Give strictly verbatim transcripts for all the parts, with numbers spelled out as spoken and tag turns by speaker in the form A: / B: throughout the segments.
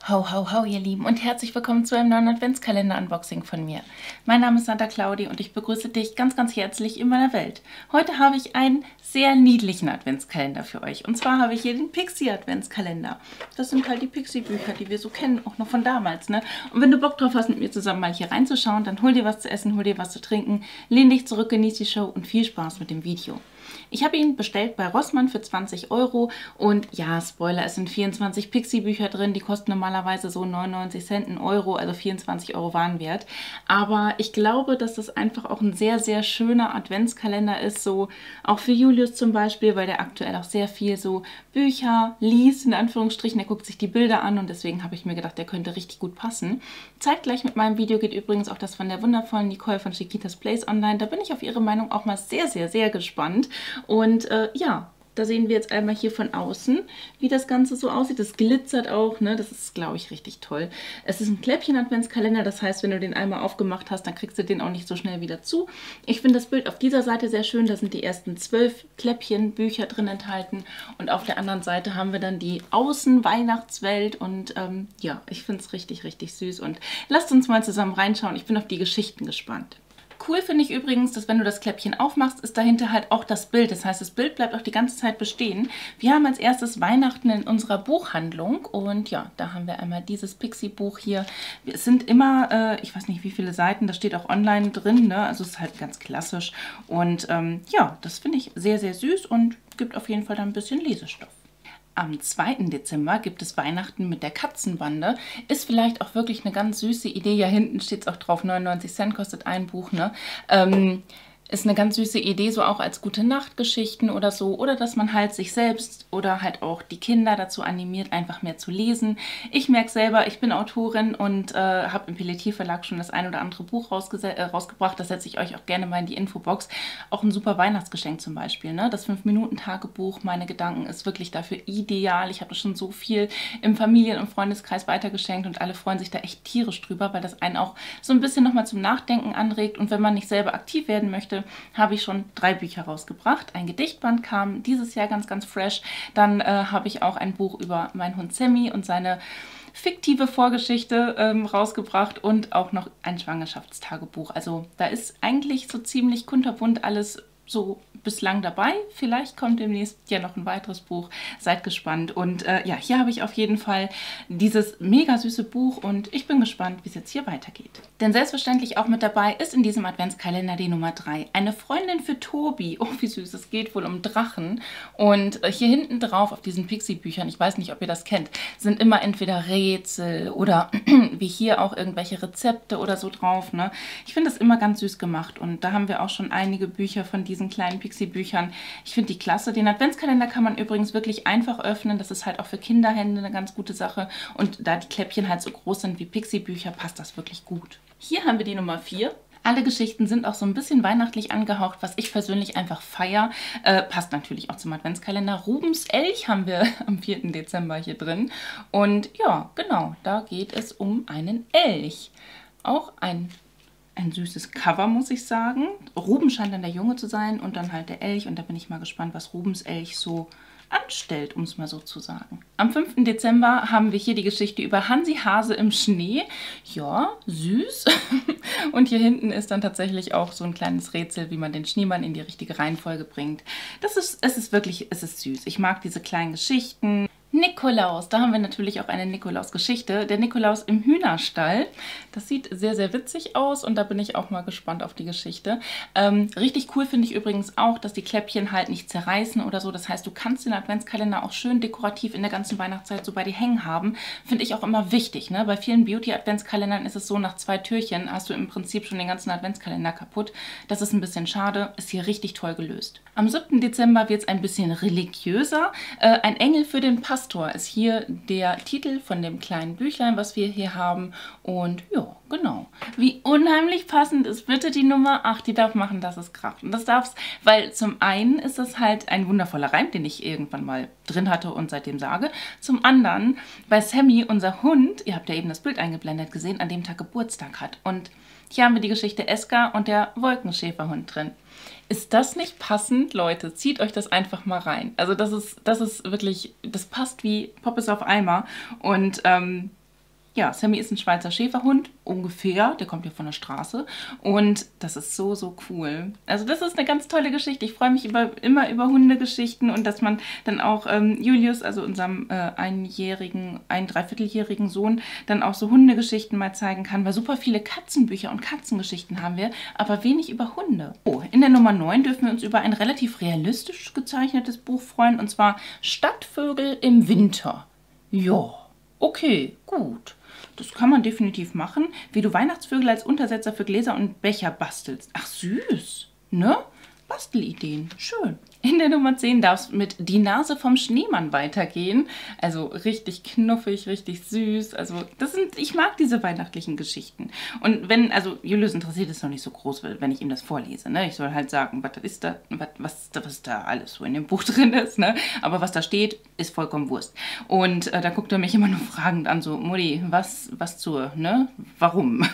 A: Ho, ho, ho, ihr Lieben, und herzlich willkommen zu einem neuen Adventskalender-Unboxing von mir. Mein Name ist Santa Claudi und ich begrüße dich ganz, ganz herzlich in meiner Welt. Heute habe ich einen sehr niedlichen Adventskalender für euch. Und zwar habe ich hier den Pixie-Adventskalender. Das sind halt die Pixie-Bücher, die wir so kennen, auch noch von damals, ne? Und wenn du Bock drauf hast, mit mir zusammen mal hier reinzuschauen, dann hol dir was zu essen, hol dir was zu trinken, lehn dich zurück, genieß die Show und viel Spaß mit dem Video. Ich habe ihn bestellt bei Rossmann für zwanzig Euro und ja, Spoiler, es sind vierundzwanzig Pixie-Bücher drin, die kosten normalerweise so neunundneunzig Cent, ein Euro, also vierundzwanzig Euro Warenwert. Aber ich glaube, dass das einfach auch ein sehr, sehr schöner Adventskalender ist, so auch für Julius zum Beispiel, weil der aktuell auch sehr viel so Bücher liest, in Anführungsstrichen, er guckt sich die Bilder an und deswegen habe ich mir gedacht, der könnte richtig gut passen. Zeitgleich mit meinem Video geht übrigens auch das von der wundervollen Nicole von Chiquitas Place online, da bin ich auf ihre Meinung auch mal sehr, sehr, sehr gespannt. Und äh, ja, da sehen wir jetzt einmal hier von außen, wie das Ganze so aussieht. Das glitzert auch, ne? Das ist, glaube ich, richtig toll. Es ist ein Kläppchen-Adventskalender, das heißt, wenn du den einmal aufgemacht hast, dann kriegst du den auch nicht so schnell wieder zu. Ich finde das Bild auf dieser Seite sehr schön. Da sind die ersten zwölf Kläppchen-Bücher drin enthalten. Und auf der anderen Seite haben wir dann die Außen-Weihnachtswelt. Und ähm, ja, ich finde es richtig, richtig süß. Und lasst uns mal zusammen reinschauen. Ich bin auf die Geschichten gespannt. Cool finde ich übrigens, dass wenn du das Kläppchen aufmachst, ist dahinter halt auch das Bild. Das heißt, das Bild bleibt auch die ganze Zeit bestehen. Wir haben als erstes Weihnachten in unserer Buchhandlung und ja, da haben wir einmal dieses Pixie-Buch hier. Es sind immer, äh, ich weiß nicht wie viele Seiten, das steht auch online drin, ne? Also es ist halt ganz klassisch. Und ähm, ja, das finde ich sehr, sehr süß und gibt auf jeden Fall dann ein bisschen Lesestoff. Am zweiten Dezember gibt es Weihnachten mit der Katzenbande. Ist vielleicht auch wirklich eine ganz süße Idee. Ja, hinten steht es auch drauf, neunundneunzig Cent kostet ein Buch, ne? Ähm, ist eine ganz süße Idee, so auch als Gute-Nacht-Geschichten oder so. Oder dass man halt sich selbst oder halt auch die Kinder dazu animiert, einfach mehr zu lesen. Ich merke selber, ich bin Autorin und äh, habe im Pelletier Verlag schon das ein oder andere Buch äh, rausgebracht. Das setze ich euch auch gerne mal in die Infobox. Auch ein super Weihnachtsgeschenk zum Beispiel, ne? Das fünf Minuten Tagebuch, meine Gedanken, ist wirklich dafür ideal. Ich habe schon so viel im Familien- und Freundeskreis weitergeschenkt und alle freuen sich da echt tierisch drüber, weil das einen auch so ein bisschen nochmal zum Nachdenken anregt. Und wenn man nicht selber aktiv werden möchte, habe ich schon drei Bücher rausgebracht. Ein Gedichtband kam dieses Jahr ganz, ganz fresh. Dann äh, habe ich auch ein Buch über meinen Hund Sammy und seine fiktive Vorgeschichte ähm, rausgebracht und auch noch ein Schwangerschaftstagebuch. Also da ist eigentlich so ziemlich kunterbunt alles so bislang dabei. Vielleicht kommt demnächst ja noch ein weiteres Buch. Seid gespannt. Und äh, ja, hier habe ich auf jeden Fall dieses mega süße Buch und ich bin gespannt, wie es jetzt hier weitergeht. Denn selbstverständlich auch mit dabei ist in diesem Adventskalender die Nummer drei. Eine Freundin für Tobi. Oh, wie süß. Es geht wohl um Drachen. Und äh, hier hinten drauf auf diesen Pixie-Büchern, ich weiß nicht, ob ihr das kennt, sind immer entweder Rätsel oder wie hier auch irgendwelche Rezepte oder so drauf, ne? Ich finde das immer ganz süß gemacht und da haben wir auch schon einige Bücher von diesen diesen kleinen Pixie-Büchern. Ich finde die klasse. Den Adventskalender kann man übrigens wirklich einfach öffnen. Das ist halt auch für Kinderhände eine ganz gute Sache. Und da die Kläppchen halt so groß sind wie Pixie-Bücher, passt das wirklich gut. Hier haben wir die Nummer vier. Alle Geschichten sind auch so ein bisschen weihnachtlich angehaucht, was ich persönlich einfach feiere. Äh, passt natürlich auch zum Adventskalender. Rubens Elch haben wir am vierten Dezember hier drin. Und ja, genau, da geht es um einen Elch. Auch ein Ein süßes Cover, muss ich sagen. Ruben scheint dann der Junge zu sein und dann halt der Elch. Und da bin ich mal gespannt, was Rubens Elch so anstellt, um es mal so zu sagen. Am fünften Dezember haben wir hier die Geschichte über Hansi Hase im Schnee. Ja, süß. Und hier hinten ist dann tatsächlich auch so ein kleines Rätsel, wie man den Schneemann in die richtige Reihenfolge bringt. Das ist, es ist wirklich, es ist süß. Ich mag diese kleinen Geschichten. Nikolaus, da haben wir natürlich auch eine Nikolaus-Geschichte. Der Nikolaus im Hühnerstall. Das sieht sehr, sehr witzig aus und da bin ich auch mal gespannt auf die Geschichte. Ähm, richtig cool finde ich übrigens auch, dass die Kläppchen halt nicht zerreißen oder so. Das heißt, du kannst den Adventskalender auch schön dekorativ in der ganzen Weihnachtszeit so bei dir hängen haben. Finde ich auch immer wichtig, ne? Bei vielen Beauty-Adventskalendern ist es so, nach zwei Türchen hast du im Prinzip schon den ganzen Adventskalender kaputt. Das ist ein bisschen schade, ist hier richtig toll gelöst. Am siebten Dezember wird es ein bisschen religiöser. Äh, ein Engel für den Pastor ist hier der Titel von dem kleinen Büchlein, was wir hier haben. Und ja, genau. Wie unheimlich passend ist bitte die Nummer acht. Die darf machen, dass es kracht. Und das darf es, weil zum einen ist es halt ein wundervoller Reim, den ich irgendwann mal drin hatte und seitdem sage. Zum anderen, weil Sammy, unser Hund, ihr habt ja eben das Bild eingeblendet gesehen, an dem Tag Geburtstag hat. Und hier haben wir die Geschichte Eska und der Wolkenschäferhund drin. Ist das nicht passend, Leute? Zieht euch das einfach mal rein. Also das ist, das ist wirklich, das passt wie Poppes auf Eimer. Und ähm, Ja, Sammy ist ein Schweizer Schäferhund, ungefähr. Der kommt ja von der Straße. Und das ist so, so cool. Also das ist eine ganz tolle Geschichte. Ich freue mich über, immer über Hundegeschichten und dass man dann auch ähm, Julius, also unserem äh, einjährigen, ein Dreivierteljährigen Sohn, dann auch so Hundegeschichten mal zeigen kann. Weil super viele Katzenbücher und Katzengeschichten haben wir, aber wenig über Hunde. Oh, in der Nummer neun dürfen wir uns über ein relativ realistisch gezeichnetes Buch freuen. Und zwar Stadtvögel im Winter. Ja, okay, gut. Das kann man definitiv machen, wie du Weihnachtsvögel als Untersetzer für Gläser und Becher bastelst. Ach süß, ne? Bastelideen, schön. In der Nummer zehn darf es mit Die Nase vom Schneemann weitergehen. Also richtig knuffig, richtig süß. Also das sind, ich mag diese weihnachtlichen Geschichten. Und wenn, also Julius interessiert es noch nicht so groß, wenn ich ihm das vorlese. Ne? Ich soll halt sagen, was ist da, was, was, was da alles so in dem Buch drin ist. Ne? Aber was da steht, ist vollkommen Wurst. Und äh, da guckt er mich immer nur fragend an, so, Mutti, was, was zur, ne? Warum?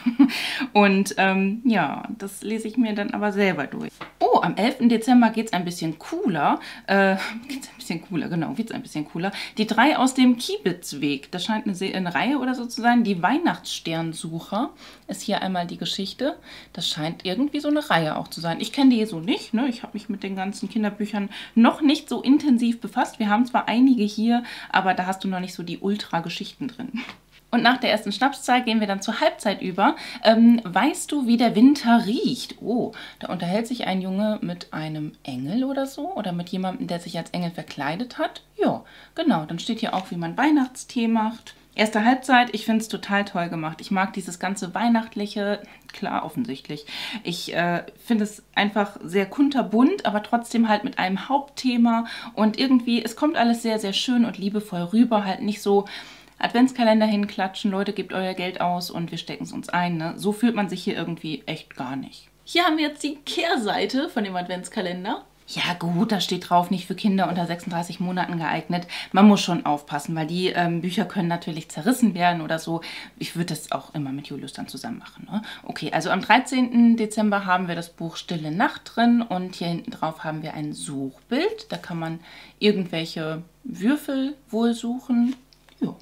A: Und ähm, ja, das lese ich mir dann aber selber durch. Oh, am elften Dezember geht es ein bisschen cooler. Äh, geht es ein bisschen cooler, genau, wird es ein bisschen cooler. Die drei aus dem Kiebitzweg. Das scheint eine, Se eine Reihe oder so zu sein. Die Weihnachtssternsucher ist hier einmal die Geschichte. Das scheint irgendwie so eine Reihe auch zu sein. Ich kenne die so nicht. Ne? Ich habe mich mit den ganzen Kinderbüchern noch nicht so intensiv befasst. Wir haben zwar einige hier, aber da hast du noch nicht so die Ultra-Geschichten drin. Und nach der ersten Schnapszahl gehen wir dann zur Halbzeit über. Ähm, weißt du, wie der Winter riecht? Oh, da unterhält sich ein Junge mit einem Engel oder so. Oder mit jemandem, der sich als Engel verkleidet hat. Ja, genau. Dann steht hier auch, wie man Weihnachtstee macht. Erste Halbzeit, ich finde es total toll gemacht. Ich mag dieses ganze Weihnachtliche, klar, offensichtlich. Ich äh, finde es einfach sehr kunterbunt, aber trotzdem halt mit einem Hauptthema. Und irgendwie, es kommt alles sehr, sehr schön und liebevoll rüber. Halt nicht so Adventskalender hinklatschen, Leute, gebt euer Geld aus und wir stecken es uns ein. Ne? So fühlt man sich hier irgendwie echt gar nicht. Hier haben wir jetzt die Kehrseite von dem Adventskalender. Ja gut, da steht drauf, nicht für Kinder unter sechsunddreißig Monaten geeignet. Man muss schon aufpassen, weil die ähm, Bücher können natürlich zerrissen werden oder so. Ich würde das auch immer mit Julius dann zusammen machen. Ne? Okay, also am dreizehnten Dezember haben wir das Buch Stille Nacht drin und hier hinten drauf haben wir ein Suchbild. Da kann man irgendwelche Würfel wohl suchen. Ja.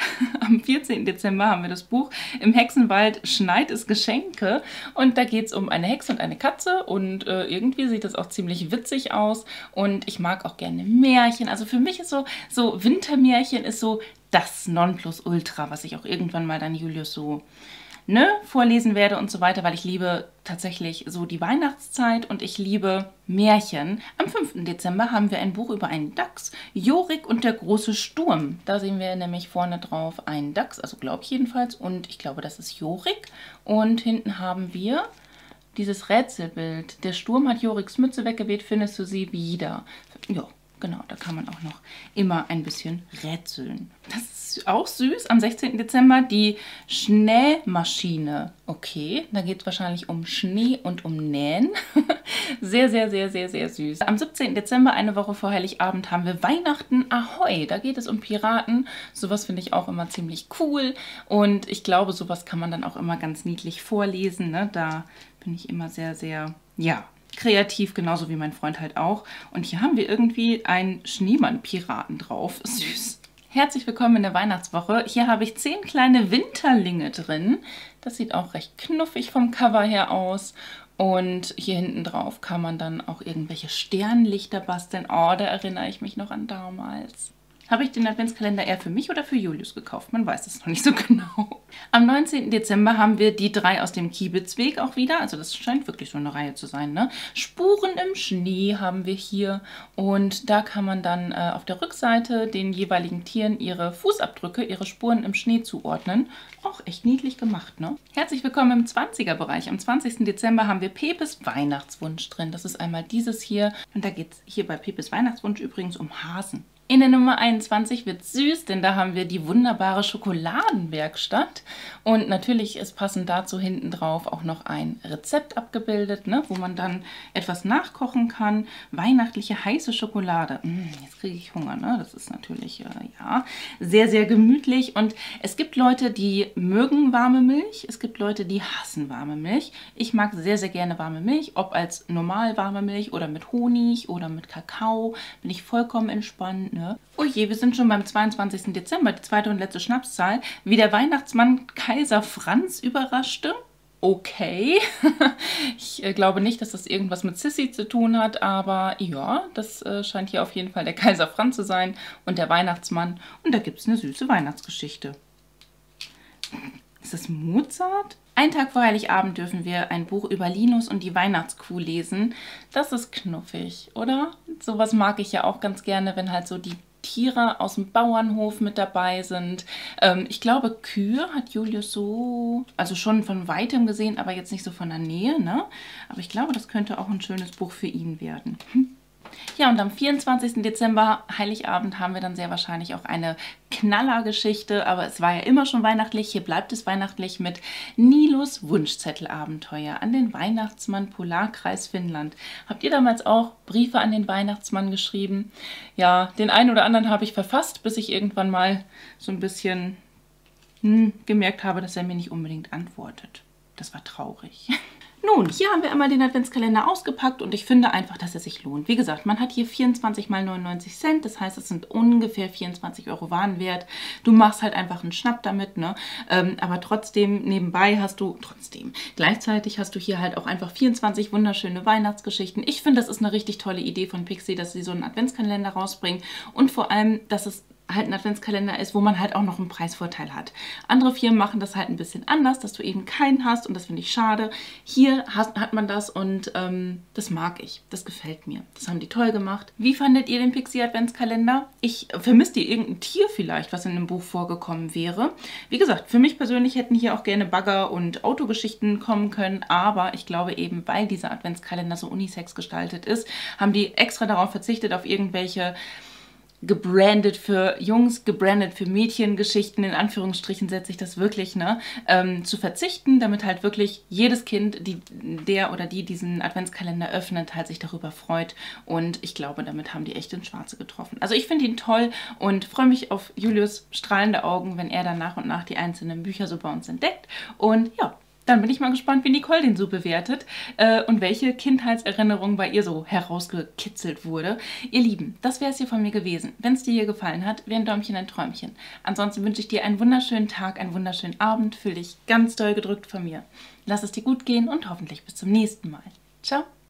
A: Am vierzehnten Dezember haben wir das Buch Im Hexenwald schneit es Geschenke und da geht es um eine Hexe und eine Katze und äh, irgendwie sieht das auch ziemlich witzig aus und ich mag auch gerne Märchen. Also für mich ist so, so Wintermärchen ist so das Nonplusultra, was ich auch irgendwann mal dann Julius so ne, vorlesen werde und so weiter, weil ich liebe tatsächlich so die Weihnachtszeit und ich liebe Märchen. Am fünften Dezember haben wir ein Buch über einen Dachs, Jorik und der große Sturm. Da sehen wir nämlich vorne drauf einen Dachs, also glaube ich jedenfalls, und ich glaube, das ist Jorik. Und hinten haben wir dieses Rätselbild. Der Sturm hat Joriks Mütze weggeweht, findest du sie wieder? Ja. Genau, da kann man auch noch immer ein bisschen rätseln. Das ist auch süß. Am sechzehnten Dezember die Schneemaschine. Okay, da geht es wahrscheinlich um Schnee und um Nähen. Sehr, sehr, sehr, sehr, sehr süß. Am siebzehnten Dezember, eine Woche vor Heiligabend, haben wir Weihnachten Ahoi. Da geht es um Piraten. Sowas finde ich auch immer ziemlich cool. Und ich glaube, sowas kann man dann auch immer ganz niedlich vorlesen. Ne? Da bin ich immer sehr, sehr, ja, kreativ, genauso wie mein Freund halt auch. Und hier haben wir irgendwie einen Schneemann-Piraten drauf. Süß. Herzlich willkommen in der Weihnachtswoche. Hier habe ich zehn kleine Winterlinge drin. Das sieht auch recht knuffig vom Cover her aus. Und hier hinten drauf kann man dann auch irgendwelche Sternlichter basteln. Oh, da erinnere ich mich noch an damals. Habe ich den Adventskalender eher für mich oder für Julius gekauft? Man weiß es noch nicht so genau. Am neunzehnten Dezember haben wir die drei aus dem Kiebitzweg auch wieder. Also das scheint wirklich so eine Reihe zu sein. Ne? Spuren im Schnee haben wir hier. Und da kann man dann äh, auf der Rückseite den jeweiligen Tieren ihre Fußabdrücke, ihre Spuren im Schnee zuordnen. Auch echt niedlich gemacht, ne? Herzlich willkommen im zwanziger-Bereich. Am zwanzigsten Dezember haben wir Pepes Weihnachtswunsch drin. Das ist einmal dieses hier. Und da geht es hier bei Pepes Weihnachtswunsch übrigens um Hasen. In der Nummer einundzwanzig wird süß, denn da haben wir die wunderbare Schokoladenwerkstatt. Und natürlich ist passend dazu hinten drauf auch noch ein Rezept abgebildet, ne, wo man dann etwas nachkochen kann. Weihnachtliche heiße Schokolade. Mm, jetzt kriege ich Hunger, ne? Das ist natürlich, äh, ja, sehr, sehr gemütlich. Und es gibt Leute, die mögen warme Milch. Es gibt Leute, die hassen warme Milch. Ich mag sehr, sehr gerne warme Milch. Ob als normal warme Milch oder mit Honig oder mit Kakao, bin ich vollkommen entspannt. ne? Oh je, wir sind schon beim zweiundzwanzigsten Dezember, die zweite und letzte Schnapszahl. Wie der Weihnachtsmann Kaiser Franz überraschte. Okay, ich äh, glaube nicht, dass das irgendwas mit Sissy zu tun hat, aber ja, das äh, scheint hier auf jeden Fall der Kaiser Franz zu sein und der Weihnachtsmann. Und da gibt es eine süße Weihnachtsgeschichte. Ist das Mozart? Einen Tag vor Heiligabend dürfen wir ein Buch über Linus und die Weihnachtskuh lesen. Das ist knuffig, oder? Sowas mag ich ja auch ganz gerne, wenn halt so die Tiere aus dem Bauernhof mit dabei sind. Ähm, ich glaube, Kühe hat Julius so, also schon von weitem gesehen, aber jetzt nicht so von der Nähe, ne? Aber ich glaube, das könnte auch ein schönes Buch für ihn werden. Hm. Ja, und am vierundzwanzigsten Dezember, Heiligabend, haben wir dann sehr wahrscheinlich auch eine Knallergeschichte, aber es war ja immer schon weihnachtlich. Hier bleibt es weihnachtlich mit Nilus Wunschzettelabenteuer an den Weihnachtsmann Polarkreis Finnland. Habt ihr damals auch Briefe an den Weihnachtsmann geschrieben? Ja, den einen oder anderen habe ich verfasst, bis ich irgendwann mal so ein bisschen hm, gemerkt habe, dass er mir nicht unbedingt antwortet. Das war traurig. Nun, hier haben wir einmal den Adventskalender ausgepackt und ich finde einfach, dass er sich lohnt. Wie gesagt, man hat hier vierundzwanzig mal neunundneunzig Cent, das heißt, es sind ungefähr vierundzwanzig Euro Warenwert. Du machst halt einfach einen Schnapp damit, ne? Ähm, aber trotzdem, nebenbei hast du, trotzdem, gleichzeitig hast du hier halt auch einfach vierundzwanzig wunderschöne Weihnachtsgeschichten. Ich finde, das ist eine richtig tolle Idee von Pixie, dass sie so einen Adventskalender rausbringen und vor allem, dass es halt ein Adventskalender ist, wo man halt auch noch einen Preisvorteil hat. Andere Firmen machen das halt ein bisschen anders, dass du eben keinen hast und das finde ich schade. Hier hast, hat man das und ähm, das mag ich. Das gefällt mir. Das haben die toll gemacht. Wie fandet ihr den Pixie Adventskalender? Ich vermisst ihr irgendein Tier vielleicht, was in dem Buch vorgekommen wäre? Wie gesagt, für mich persönlich hätten hier auch gerne Bagger und Autogeschichten kommen können, aber ich glaube eben, weil dieser Adventskalender so unisex gestaltet ist, haben die extra darauf verzichtet, auf irgendwelche gebrandet für Jungs, gebrandet für Mädchen Geschichten, in Anführungsstrichen setze ich das wirklich, ne, ähm, zu verzichten, damit halt wirklich jedes Kind, die, der oder die diesen Adventskalender öffnet, halt sich darüber freut und ich glaube, damit haben die echt ins Schwarze getroffen. Also ich finde ihn toll und freue mich auf Julius strahlende Augen, wenn er dann nach und nach die einzelnen Bücher so bei uns entdeckt und ja, dann bin ich mal gespannt, wie Nicole den so bewertet äh, und welche Kindheitserinnerung bei ihr so herausgekitzelt wurde. Ihr Lieben, das wäre es hier von mir gewesen. Wenn es dir hier gefallen hat, wäre ein Däumchen ein Träumchen. Ansonsten wünsche ich dir einen wunderschönen Tag, einen wunderschönen Abend. Fühl dich ganz doll gedrückt von mir. Lass es dir gut gehen und hoffentlich bis zum nächsten Mal. Ciao!